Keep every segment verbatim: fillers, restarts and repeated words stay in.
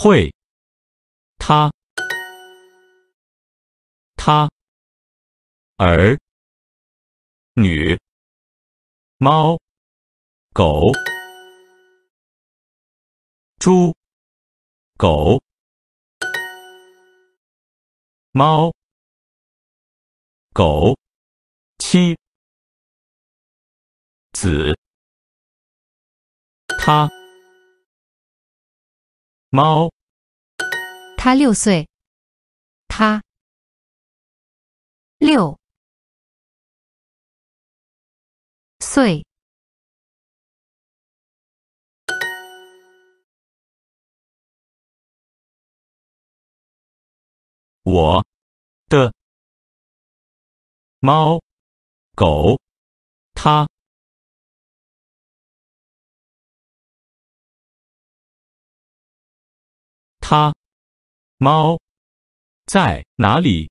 会，他，他，儿，女，猫，狗，猪，狗，猫，狗，妻，子，他，猫， 他六岁，他六岁， 我的猫，狗，它，它，猫，在哪里？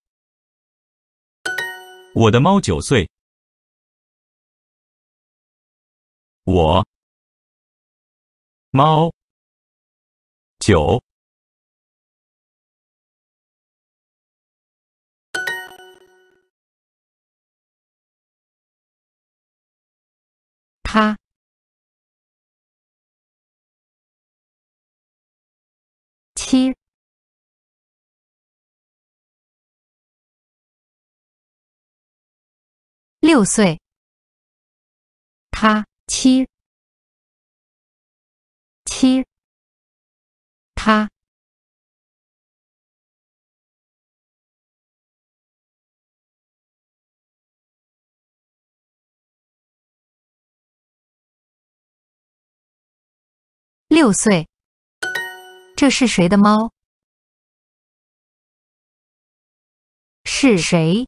我的猫九岁。我，猫，九， 他七六岁，他七七，他六岁。这是谁的猫？是谁？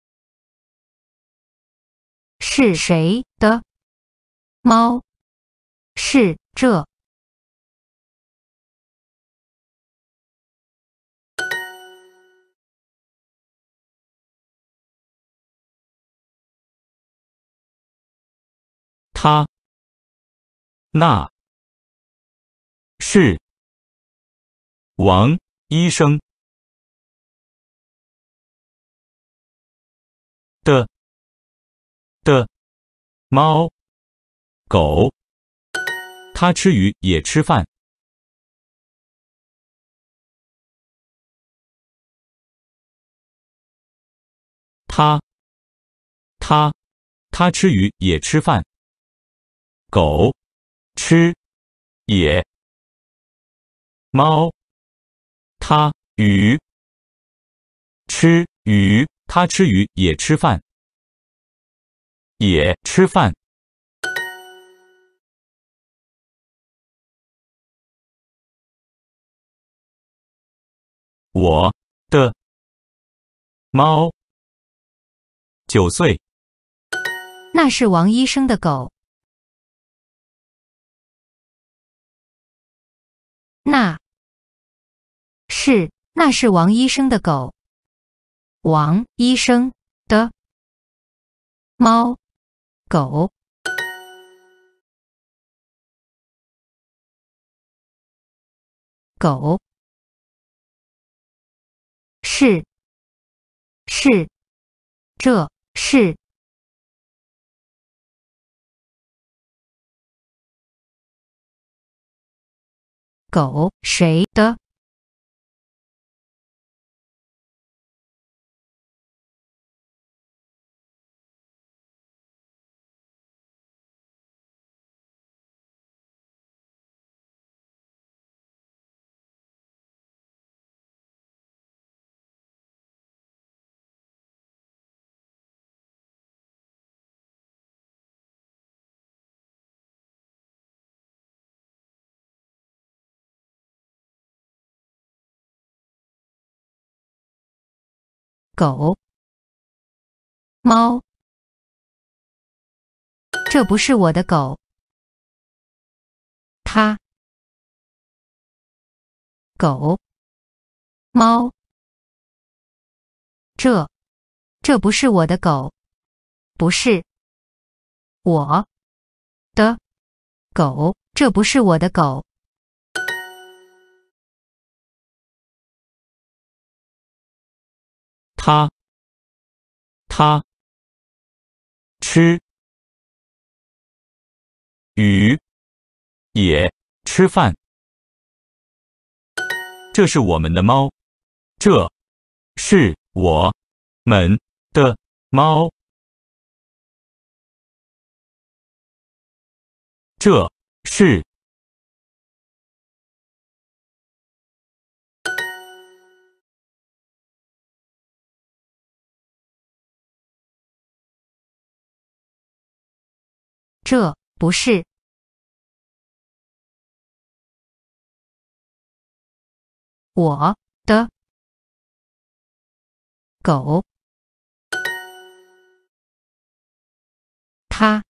是谁的猫？是这他，那，是王医生的的猫，狗，它吃鱼也吃饭。它，它，它吃鱼也吃饭。狗，吃，也。猫，它鱼，吃鱼，它吃鱼也吃饭。也吃饭。我的猫九岁。 那是王医生的狗。那是那是王医生的狗。王医生的猫狗狗是是这是狗谁的？狗猫，这不是我的狗。它狗猫，这这不是我的狗，不是我的狗，这不是我的狗。 他他吃鱼也吃饭。这是我们的猫，这是我们的猫，这是这不是我的狗，它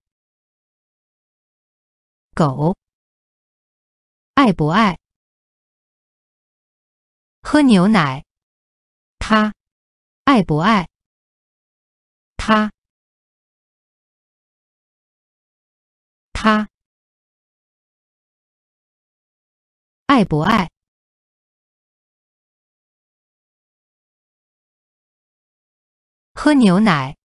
狗爱不爱喝牛奶？它爱不爱？它它爱不爱喝牛奶？